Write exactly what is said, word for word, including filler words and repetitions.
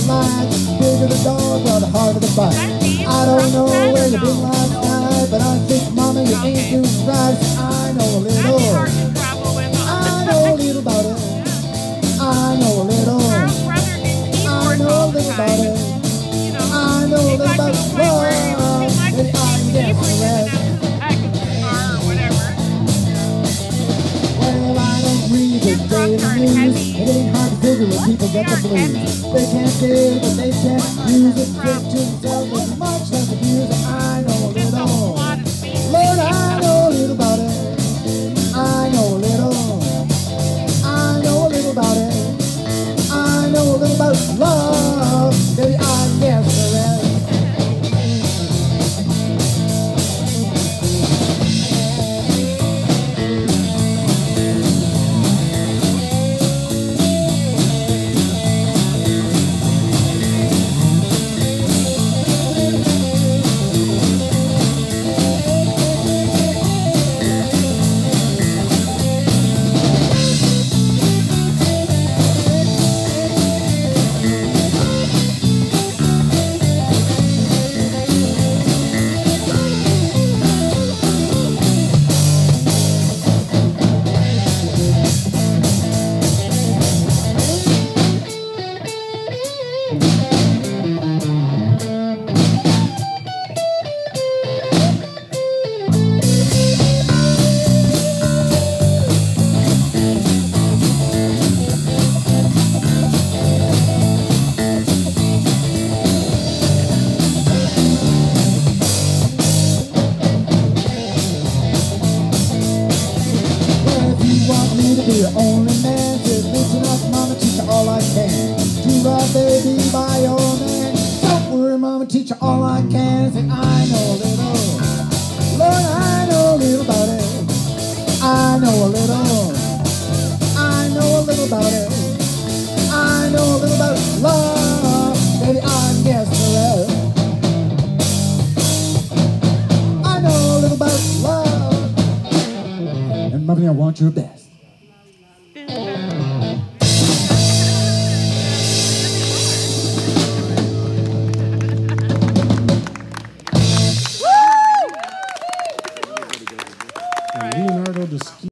like the bigger the dog or the harder the bite. I don't know where you've been last night, but I think, Mama, you ain't doing right. I know a little. I know a little about it. I know a little. I know a little about it. I know a little about love. And I can guess the rest. Well, I don't read the daily news. It ain't hard to figure when people get the blues. They can't dig, but they can't use it. Fit to themselves with much less abuse. I know a little. Lord, I know a little about it. I know a little. I know a little about it. I know a little about love. Baby, I guess the rest. Be the only man, just listen up, Mama, teach you all I can. Do right, baby, by your man. Don't worry, Mama, teach you all I can. Say, I know a little. Lord, I know a little about it. I know a little. I know a little about it. I know a little about love. Baby, I guess the rest. I know a little about love. And, Mommy, I want your best. Lynyrd, the